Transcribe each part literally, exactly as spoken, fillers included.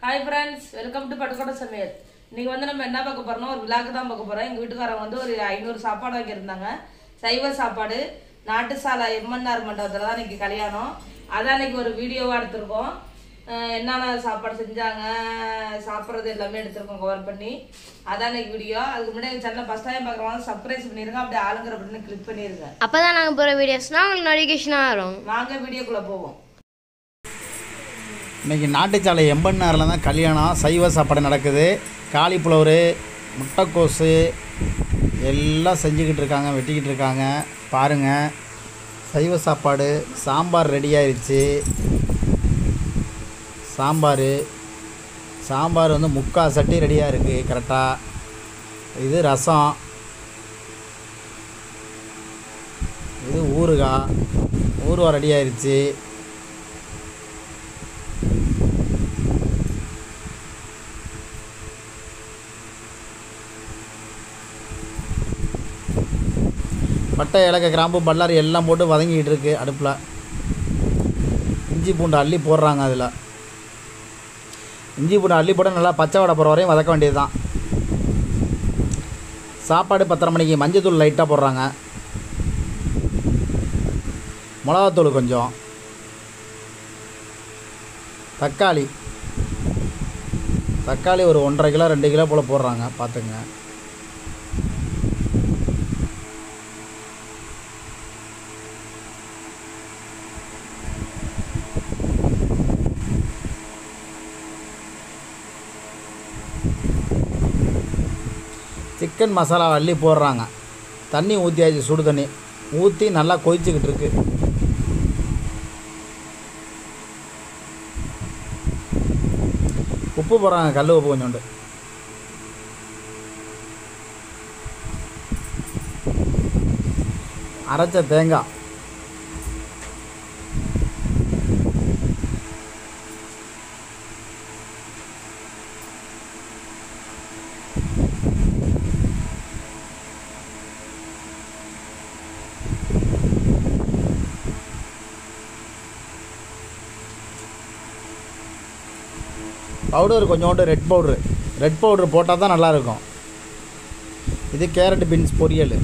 Hi friends, welcome to Pattukkottai சமையல். இன்னைக்கு வந்து நம்ம என்ன பார்க்க போறோம்னா ஒரு vlog தான் பார்க்க போறோம். எங்க வீட்டுக்காரங்க வந்து ஒரு ஐநூறு சாப்பாடு வாங்கி இருந்தாங்க. சைவ சாப்பாடு நாட்டுசாலை எம்என்ஆர் மண்டபத்துல தான் இன்னைக்கு கல்யாணம். அதான் இன்னைக்கு ஒரு வீடியோவா எடுத்துறோம். என்னென்ன சாப்பாடு செஞ்சாங்க சாப்பிடுறது எல்லாமே எடுத்துறோம் கவர் பண்ணி. அதான் இன்னைக்கு வீடியோ. அதுக்கு முன்னாடி எங்க சேனலை ஃபர்ஸ்ட் டைம் பார்க்கறவங்க சப்ஸ்கிரைப் பண்ணிருங்க. அப்படியே ஆளுங்கற பட்டனை கிளிக் பண்ணிருங்க. அப்பதான் நாங்க போற வீடியோஸ்னா உங்களுக்கு நோட்டிஃபிகேஷனா வரும். வாங்க வீடியோக்குள்ள போவோம். இன்றைக்கி நாட்டுச்சாலை எண்பன்னாரில் தான் கல்யாணம். சைவ சாப்பாடு நடக்குது. காலிஃப்ளவரு, முட்டைக்கோஸு எல்லாம் செஞ்சுக்கிட்டு இருக்காங்க, வெட்டிக்கிட்டு இருக்காங்க. பாருங்கள், சைவ சாப்பாடு. சாம்பார் ரெடி ஆயிடுச்சு. சாம்பார் சாம்பார் வந்து முக்கால் சட்டி ரெடியாக இருக்குது கரெக்டாக. இது ரசம், இது ஊறுகாய், ஊறுகாய் ரெடி ஆயிடுச்சு. பட்டை, ஏலக்காய், கிராம்பு, பல்லாரி எல்லாம் போட்டு வதங்கிக்கிட்டு இருக்குது அடுப்பில். இஞ்சி பூண்டு அள்ளி போடுறாங்க. அதில் இஞ்சி பூண்டு அள்ளி போட்டு நல்லா பச்சை வடை போகிற வரையும் வதக்க வேண்டியது தான். சாப்பாடு பத்தரை மணிக்கு மஞ்சத்தூள் லைட்டாக போடுறாங்க. மிளகாத்தூள் கொஞ்சம், தக்காளி தக்காளி ஒரு ஒன்றரை கிலோ ரெண்டு கிலோ போல் போடுறாங்க. பார்த்துங்க. சிக்கன் மசாலா அள்ளி போடுறாங்க. தண்ணி ஊற்றியாச்சு, சுடு தண்ணி ஊற்றி நல்லா கொதிச்சுக்கிட்டு இருக்கு. உப்பு போடுறாங்க, கல் உப்பு கொஞ்சோண்டு. அரைச்ச தேங்காய், பவுடர் கொஞ்சோண்டு, ரெட் பவுட்ரு ரெட் பவுட்ரு போட்டால் தான் நல்லாயிருக்கும். இது கேரட் பீன்ஸ் பொரியல்.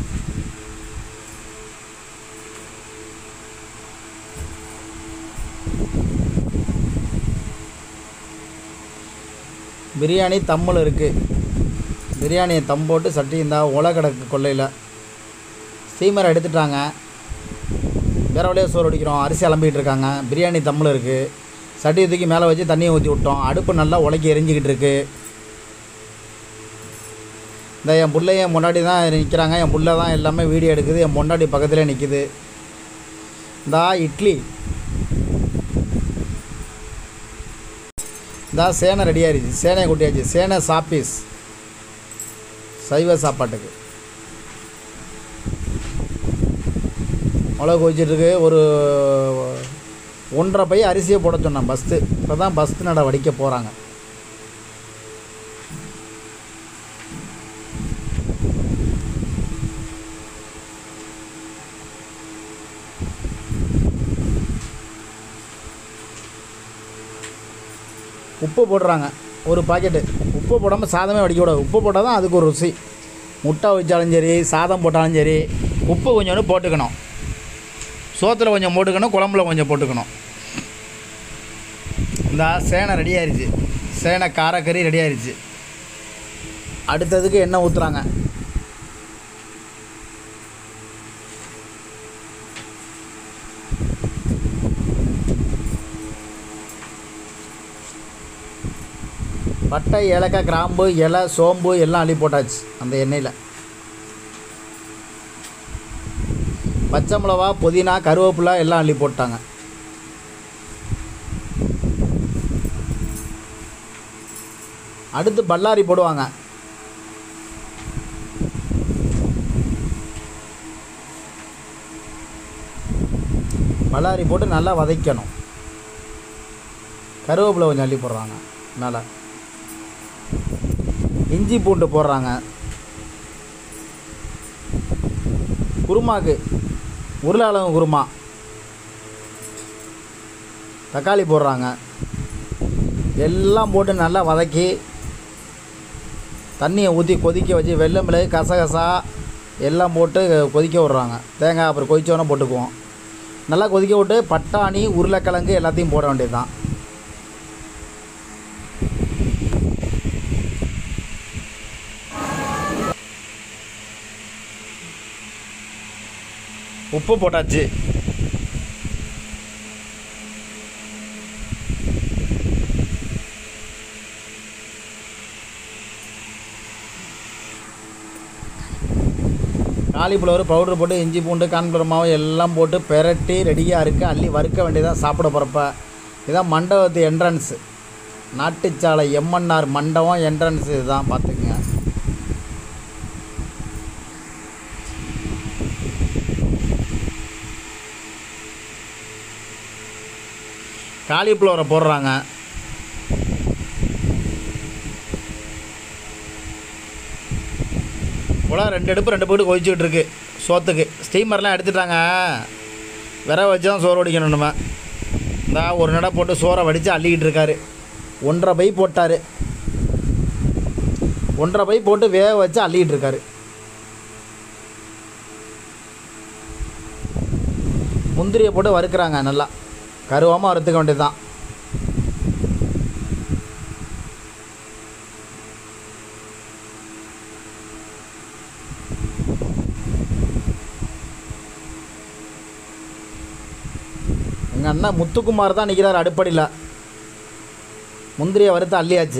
பிரியாணி தம்மில் இருக்குது. பிரியாணியை தம் போட்டு சட்டி இருந்தால் உலை கிடக்கு கொல்லையில். ஸ்டீமரை எடுத்துட்டாங்க. வேறு வழியாக சோறு அடிக்கிறோம். அரிசி அலம்பிக்கிட்டு இருக்காங்க. பிரியாணி தம்மில் இருக்குது. சட்டியை தூக்கி மேலே வச்சு தண்ணியை ஊற்றி விட்டோம். அடுப்பு நல்லா உலக்கி எரிஞ்சிக்கிட்டு இருக்கு. இந்த என் பிள்ளை என் முன்னாடி தான் நிற்கிறாங்க. என் பிள்ளை தான் எல்லாமே வீடியோ எடுக்குது. என் முன்னாடி பக்கத்துலேயே நிற்கிது. இந்த இட்லி, இந்த சேனை ரெடி ஆயிடுச்சு. சேனையை கூட்டியாச்சு. சேனை சாப்பீஸ் சைவ சாப்பாட்டுக்கு. மிளகு வச்சிட்ருக்கு. ஒரு ஒன்றரை பை அரிசியை போட சொன்னேன். பஸ்த்து இப்போ தான் பஸ்த்து நட வடிக்க போகிறாங்க. உப்பு போடுறாங்க ஒரு பாக்கெட்டு. உப்பு போடாமல் சாதமே வடிக்க கூடாது. உப்பு போட்டால் தான் அதுக்கு ஒரு ருசி. முட்டை வச்சாலும் சரி, சாதம் போட்டாலும் சரி, உப்பு கொஞ்சோண்டு போட்டுக்கணும். சோத்தில் கொஞ்சம் போட்டுக்கணும், குழம்புல கொஞ்சம் போட்டுக்கணும். இந்த சேனை ரெடி ஆயிடுச்சு. சேனை காரக்கறி ரெடி ஆயிடுச்சு. அடுத்ததுக்கு எண்ணெய் ஊற்றுறாங்க. பட்டை, ஏலக்காய், கிராம்பு, இலை, சோம்பு எல்லாம் அள்ளி போட்டாச்சு அந்த எண்ணெயில். பச்சை மிளகா, புதினா, கருவேப்பிலை எல்லாம் அள்ளி போட்டாங்க. அடுத்து பல்லாரி போடுவாங்க. பல்லாரி போட்டு நல்லா வதக்கணும். கருவேப்பிலை கொஞ்சம் அள்ளி போடுறாங்க மேலே. இஞ்சி பூண்டு போடுறாங்க. குருமாக்கு உருளைக்கிழங்கு குருமா, தக்காளி போடுறாங்க. எல்லாம் போட்டு நல்லா வதக்கி தண்ணியை ஊற்றி கொதிக்க வச்சு வெல்லம் மிளகு கசகசா எல்லாம் போட்டு கொதிக்க விட்றாங்க. தேங்காய் அப்புறம் கொதிச்சோன்னே போட்டுக்குவோம். நல்லா கொதிக்க விட்டு பட்டாணி உருளைக்கிழங்கு எல்லாத்தையும் போட வேண்டியது தான். உப்பு போட்டாச்சு. காலிஃப்ளவர் பவுட்ரு போட்டு இஞ்சி பூண்டு கான்ஃப்ளவர் மாவு எல்லாம் போட்டு பெரட்டி ரெடியாக இருக்குது. அள்ளி வறுக்க வேண்டியதான் சாப்பிட போகிறப்ப. இதுதான் மண்டபத்து என்ட்ரன்ஸு. நாட்டுச்சாலை எம்என்ஆர் மண்டபம் என்ட்ரன்ஸு இதுதான், பார்த்துக்குங்க. காலிஃப்ளவரை போடுறாங்க. போல ரெண்டு அடுப்பு ரெண்டு போட்டு கொதிச்சுக்கிட்டு இருக்கு சோத்துக்கு. ஸ்டீமர்லாம் எடுத்துட்டாங்க. விரை வச்சு தான் சோறு வடிக்கணும். நம்ம இந்த ஒரு நடை போட்டு சோறை வடித்து அள்ளிக்கிட்டு இருக்காரு. ஒன்றரை பை போட்டார். ஒன்றரை பை போட்டு வேக வச்சு அள்ளிக்கிட்டு இருக்காரு. முந்திரியை போட்டு வறுக்கிறாங்க. நல்லா கருவாமல் வறுத்துக்க வேண்டியது தான். எங்கள் அண்ணன் முத்துக்குமார் தான் நிற்கிறார் அடுப்படியில். முந்திரியை வறுத்து அள்ளியாச்சு.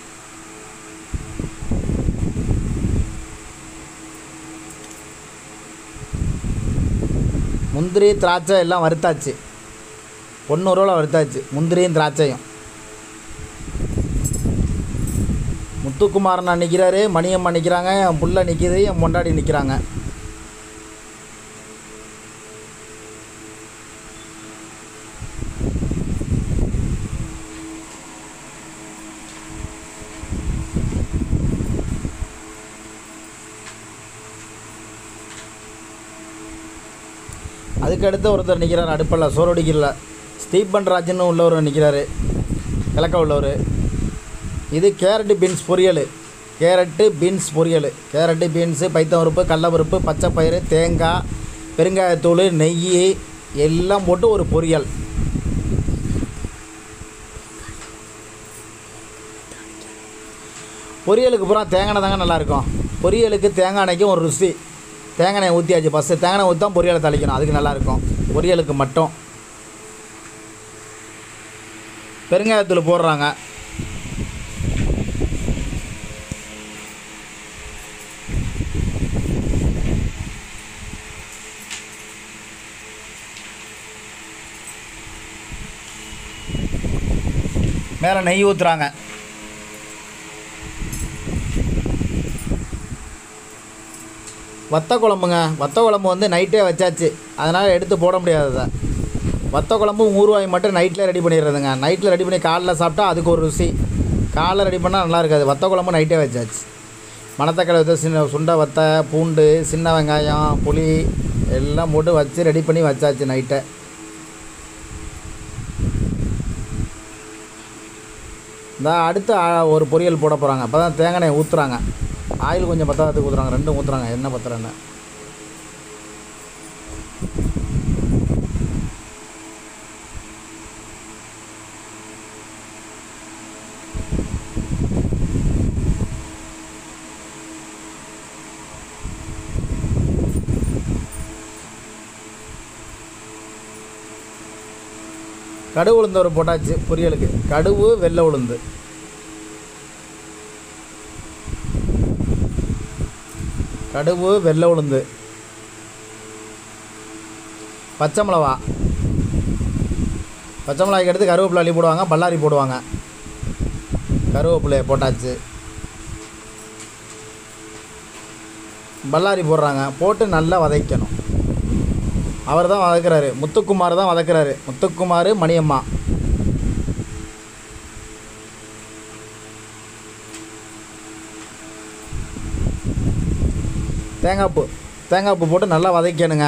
முந்திரி திராட்சை எல்லாம் வறுத்தாச்சு. பொண்ணூறுவா வறுத்தாச்சு முந்திரியும் திராட்சையும். முத்துக்குமாரண்ணா நிற்கிறாரு, மணியம்மா நிற்கிறாங்க, என் புள்ள நிற்கிது, என் பொண்டாடி நிற்கிறாங்க. அதுக்கடுத்து ஒருத்தர் நிற்கிறார் அடுப்பில் சோறடிக்கல. ஸ்டீபன் ராஜன்னு உள்ளவர் நிற்கிறாரு, கிழக்க உள்ளவர். இது கேரட்டு பீன்ஸ் பொரியல். கேரட்டு பீன்ஸ் பொரியல். கேரட்டு பீன்ஸு, பைத்தம்பருப்பு, கடலப்பருப்பு, பச்சைப்பயிறு, தேங்காய், பெருங்காயத்தூள், நெய் எல்லாம் போட்டு ஒரு பொரியல். பொரியலுக்கு பூரா தேங்காய் தாங்க நல்லாயிருக்கும். பொரியலுக்கு தேங்காய் எண்ணெய்க்கும் ஒரு ருசி. தேங்காய் எண்ணெய் ஊற்றியாச்சு. ஃபஸ்ட்டு தேங்காய் எண்ணெய் ஊற்றி தான் பொரியலை தாளிக்கணும். அதுக்கு நல்லாயிருக்கும் பொரியலுக்கு மட்டும். பெருங்காயத்தூள் போடுறாங்க. மேலே நெய் ஊற்றுறாங்க. வத்த குழம்புங்க. வத்த குழம்பு வந்து நைட்டே வச்சாச்சு, அதனால் எடுத்து போட முடியாததை. வத்த குழம்பு ஊறுவாய் மட்டும் நைட்டில் ரெடி பண்ணிடுறதுங்க. நைட்டில் ரெடி பண்ணி காலைல சாப்பிட்டா அதுக்கு ஒரு ருசி. காலைல ரெடி பண்ணால் நல்லா இருக்காது. வத்த குழம்பு நைட்டே வச்சாச்சு. மணத்தக்காளி வத்த, சின்ன சுண்டை வத்தை, பூண்டு, சின்ன வெங்காயம், புளி எல்லாம் போட்டு வச்சு ரெடி பண்ணி வச்சாச்சு நைட்டை. இந்த அடுத்து ஒரு பொரியல் போட போகிறாங்க. அப்போ தான் தேங்காய் எண்ணெய் ஊற்றுறாங்க. ஆயில் கொஞ்சம் பத்தாததுக்கு ஊற்றுறாங்க. ரெண்டும் ஊற்றுறாங்க. எண்ணெய் பத்திரன்னு கடுகு உளுந்து ஒரு போட்டாச்சு பொரியலுக்கு. கடுகு வெள்ளை உளுந்து. கடுகு வெள்ளை உளுந்து, பச்சை மிளகா. பச்சை மிளகாய்க்கு எடுத்து கருவேப்பிலை அள்ளி போடுவாங்க, பல்லாரி போடுவாங்க. கருவேப்பிலையை போட்டாச்சு. பல்லாரி போடுறாங்க. போட்டு நல்லா வதக்கணும். அவர் தான் வதக்குறாரு. முத்துக்குமார் தான் வதக்குறாரு. முத்துக்குமார், மணியம்மா. தேங்காய் பூ தேங்காய் பூ போட்டு நல்லா வதக்கணுங்க.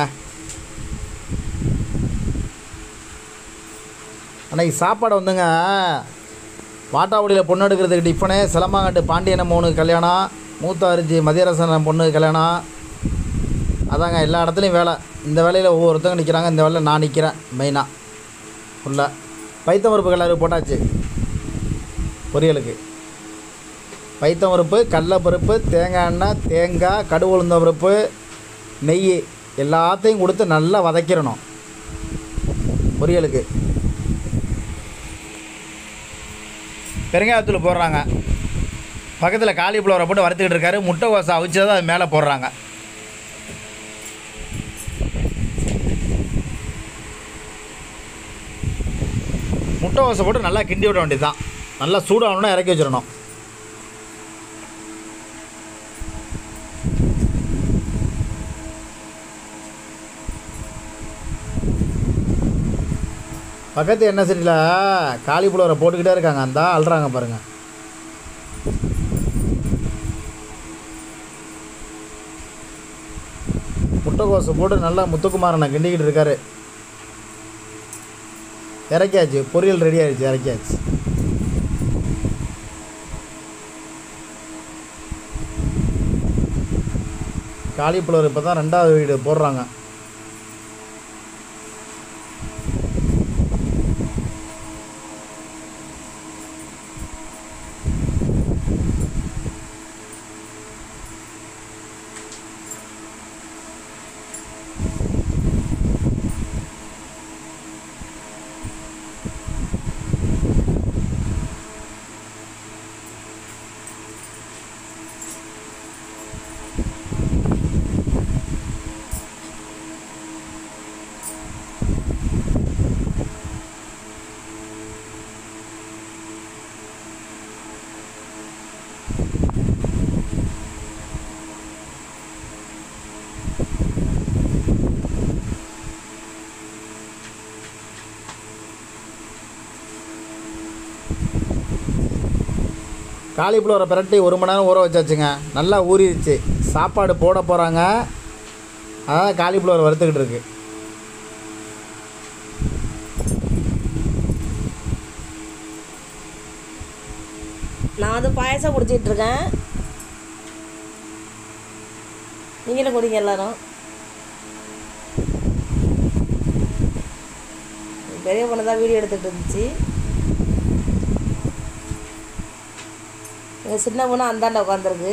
அன்றைக்கி சாப்பாடு வந்துங்க வாட்டாவடியில் பொண்ணு எடுக்கிறதுக்கு டிஃபனு, சிலம்பாங்கட்டு பாண்டியனை மூணு கல்யாணம், மூத்தாரிச்சி மதியரசன் பொண்ணு கல்யாணம். அதாங்க எல்லா இடத்துலையும் வேலை. இந்த வேலையில் ஒவ்வொருத்தங்க நிற்கிறாங்க. இந்த வேலையில் நான் நிற்கிறேன் மெயினாக. ஃபுல்லாக பைத்தம் பருப்பு கலரு போட்டாச்சு பொரியலுக்கு. பைத்தம் பருப்பு, கடலைப்பருப்பு, தேங்காய் எண்ணெய், தேங்காய், கடுகு உளுந்த பருப்பு, நெய் எல்லாத்தையும் கொடுத்து நல்லா வதக்கிடணும் பொரியலுக்கு. பெருங்காயத்தூள் போடுறாங்க. பக்கத்தில் காலிஃப்ளவரை போட்டு வறுத்துக்கிட்டு இருக்காரு. முட்டை கோசை அவிச்சதை அது மேலே போடுறாங்க. முட்டை கோசை போட்டு நல்லா கிண்டி விட வேண்டியது தான். நல்லா சூடாகணுன்னா இறக்கி வச்சிடணும். பக்கத்து எண்ணெய் சட்டியில் காலிஃப்ளவரை போட்டுக்கிட்டே இருக்காங்க. அந்த அல்றாங்க பாருங்கள். முட்டைக்கோசை போட்டு நல்லா முத்துக்குமாரனை கிண்டிக்கிட்டு இருக்காரு. இறக்கியாச்சு. பொரியல் ரெடி ஆகிடுச்சு. இறக்கியாச்சு. காலிஃப்ளவர் இப்போ தான் ரெண்டாவது வீடு போடுறாங்க. காலிஃப்ளவரை பிரட்டி ஒரு மணி நேரம் ஊற வச்சாச்சுங்க. நல்லா ஊறிடுச்சு. சாப்பாடு போட போகிறாங்க. அதான் காலிஃப்ளவர் வறுத்துக்கிட்டு இருக்கு. நான் வந்து பாயசம் குடிச்சிட்டு இருக்கேன். நீங்களும் குடிங்க எல்லாரும். பெரிய பொண்ணு தான் வீடியோ எடுத்துகிட்டு இருந்துச்சு. எங்கள் சின்ன பொண்ணு அந்தாண்ட உட்காந்துருக்கு.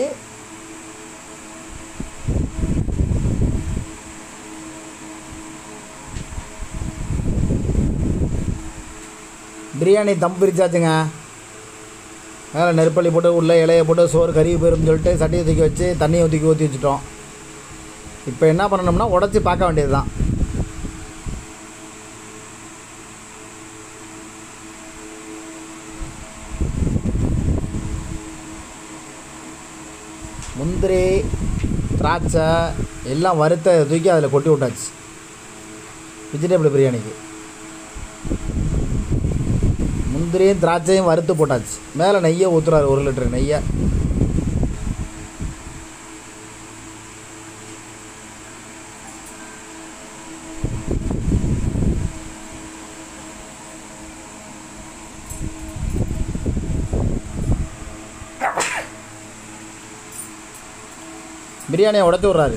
பிரியாணி தம் பிரிச்சாச்சுங்க. மேலே நெருப்பள்ளி போட்டு உள்ளே இலையை போட்டு சோறு கறி போயிரும்னு சொல்லிட்டு சட்டியை தூக்கி வச்சு தண்ணியை ஊற்றி ஊற்றி வச்சுட்டோம். இப்போ என்ன பண்ணணும்னா உடச்சி பார்க்க வேண்டியது தான். முந்திரி திராட்சை எல்லாம் வறுத்த தூக்கி அதில் கொட்டி விட்டாச்சு வெஜிடபிள் பிரியாணிக்கு. முந்திரியும் திராட்சையும் வறுத்து போட்டாச்சு. மேலே நெய்யை ஊற்றுறாரு. ஒரு லிட்டரு நெய்யை. பிரியாணியை உடச்சி விட்றாரு.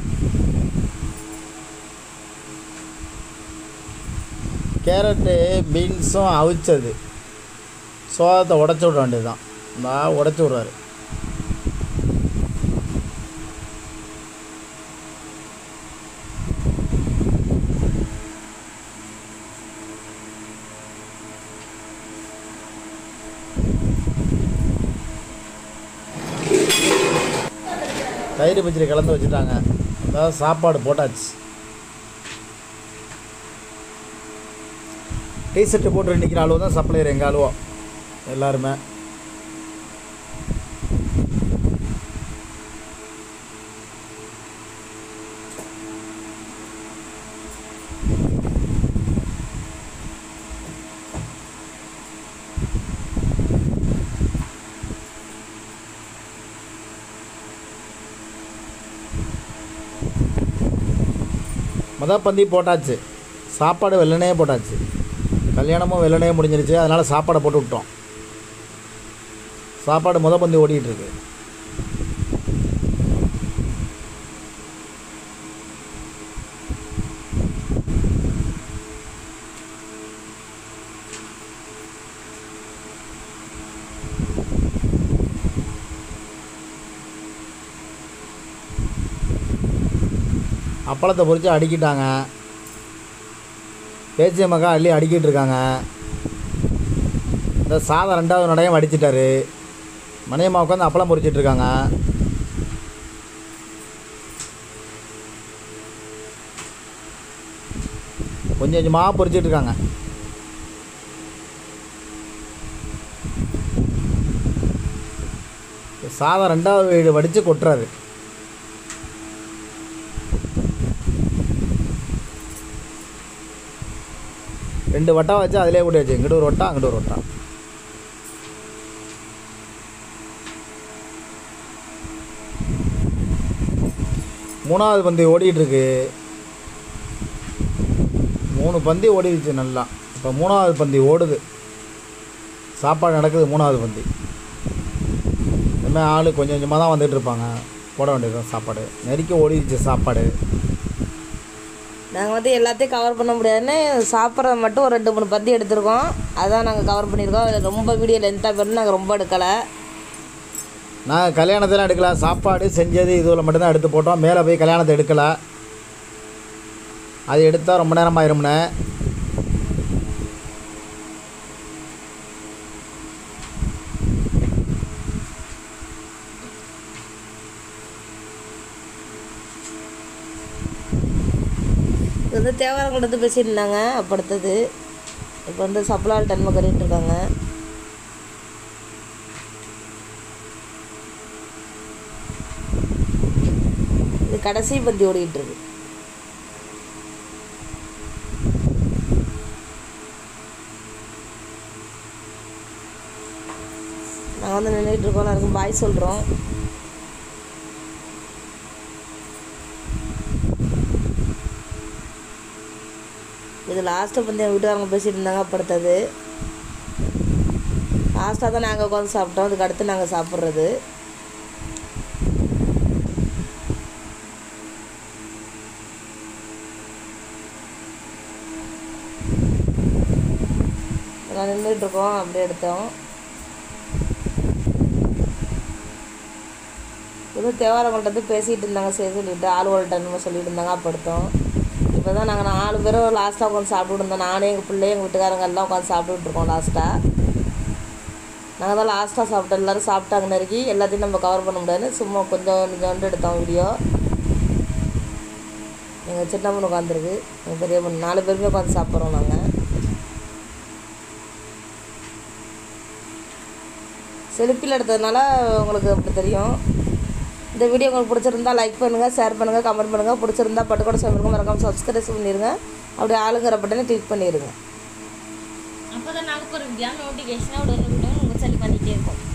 கேரட்டு பீன்ஸும் அவிச்சது சோளத்தை உடச்சி விட வேண்டியது தான். நான் உடச்சி விட்றாரு. தயிர் பச்சடி கலந்து வச்சுட்டாங்க. அதாவது சாப்பாடு போட்டாச்சு. டீஷர்ட்டு போட்டு நிற்கிற அளவு தான் சப்ளையர் எங்கள் அளவோ எல்லாருமே. மொதல் பந்தி போட்டாச்சு. சாப்பாடு வெள்ளனையே போட்டாச்சு. கல்யாணமும் வெள்ளனையே முடிஞ்சிருச்சு. அதனால் சாப்பாடை போட்டு விட்டோம். சாப்பாடு முத பந்தி ஓடிட்டுருக்கு. அப்பளத்தை பொறிச்சு அடுக்கிட்டாங்க. பேச்சியம்மாக்கா அள்ளி அடுக்கிட்டு இருக்காங்க. இந்த சாதம் ரெண்டாவது நடையும் அடிச்சிட்டாரு. மணியம்மா உட்காந்து அப்பளம் பொறிச்சிட்டு இருக்காங்க. கொஞ்சம் கொஞ்சமாக பொறிச்சிட்டு இருக்காங்க. சாதம் ரெண்டாவது வீடு வடித்து கொட்டுறாரு. ரெண்டு வட்டா வச்சு அதிலே கூட்டியாச்சு. இங்கிட்ட ஒரு வட்டா அங்கிட்ட ஒரு வட்டா. மூணாவது பந்தி ஓடிட்டுருக்கு. மூணு பந்தி ஓடிடுச்சு நல்லா. இப்போ மூணாவது பந்தி ஓடுது. சாப்பாடு நடக்குது மூணாவது பந்தி. இனிமேல் ஆள் கொஞ்சம் கொஞ்சமாக தான் வந்துட்டு இருப்பாங்க. போட வேண்டியது சாப்பாடு. நெருக்கி ஓடிடுச்சு சாப்பாடு. நாங்கள் வந்து எல்லாத்தையும் கவர் பண்ண முடியாதுன்னு சாப்பிட்றத மட்டும் ஒரு ரெண்டு மூணு பந்தி எடுத்திருக்கோம். அதான் நாங்கள் கவர் பண்ணியிருக்கோம். ரொம்ப வீடியோ லென்த்தாக போயிருந்து நாங்கள் ரொம்ப எடுக்கலை. நாங்கள் கல்யாணத்தெல்லாம் எடுக்கலை. சாப்பாடு செஞ்சது இதுவில் மட்டும்தான் எடுத்து போட்டோம். மேலே போய் கல்யாணத்தை எடுக்கலை. அது எடுத்தால் ரொம்ப நேரம் ஆயிரும்னே. இது வந்து தேவாரம் கொடுத்து பேசிட்டு இருந்தாங்க. அப்போ அடுத்தது இப்போ வந்து சப்ளால் தன்மை கறிட்டு இருக்காங்க. இது கடைசி பந்தி ஓடிக்கிட்டு இருக்கு. நாங்கள் வந்து நின்றுட்டு இருக்கோம். எல்லாருக்கும் பாய் சொல்கிறோம். இது லாஸ்ட்டு பந்தி எங்கள் வீட்டுக்காரங்க பேசிகிட்டு இருந்தாங்க. படுத்தது லாஸ்ட்டாக தான் நாங்கள் உட்காந்து சாப்பிட்டோம். அதுக்கு அடுத்து நாங்கள் சாப்பிட்றது. நான் நின்றுட்டுருக்கோம். அப்படியே எடுத்தோம். இது தேவாரங்கள்ட்ட வந்து பேசிகிட்டு இருந்தாங்க. சரி சொல்லிவிட்டு ஆளுகள்கிட்ட என்னமோ சொல்லிட்டு இருந்தாங்க. அப்போ எடுத்தோம். இப்போ தான் நாங்கள் நாலு பேரும் லாஸ்ட்டாக உட்காந்து சாப்பிட்டுட்டு இருந்தோம். நானே எங்கள் பிள்ளை எங்கள் வீட்டுக்காரங்க எல்லாம் உட்காந்து சாப்பிட்டுட்ருக்கோம். லாஸ்ட்டாக நாங்கள் தான் லாஸ்ட்டாக சாப்பிட்டோம். எல்லோரும் சாப்பிட்டாங்க நெருக்கி. எல்லாத்தையும் நம்ம கவர் பண்ண முடியாதுன்னு சும்மா கொஞ்சம் கொஞ்சோண்டு எடுத்தோம் வீடியோ. எங்கள் சின்ன பொண்ணு உட்காந்துருக்கு. எங்கள் பெரிய பொண்ணு நாலு பேருமே உட்காந்து சாப்பிட்றோம். நாங்கள் செல்ஃபியில் எடுத்ததுனால உங்களுக்கு அப்படி தெரியும். இந்த வீடியோ உங்களுக்கு பிடிச்சிருந்தா லைக் பண்ணுங்கள், ஷேர் பண்ணுங்கள், கமெண்ட் பண்ணுங்கள். பிடிச்சிருந்தா பட்டுக்கோட சமையலுக்கு மறக்காமல் சப்ஸ்கிரைப் பண்ணிடுங்க. அப்படியே ஆளுங்கிற பட்டனை கிளிக் பண்ணிடுங்க. அப்போ தான் நாங்கள் ஒரு வித்தியான நோட்டிஃபிகேஷனாக உடனே உங்கள் சொல்லி பண்ணிகிட்டே இருக்கோம்.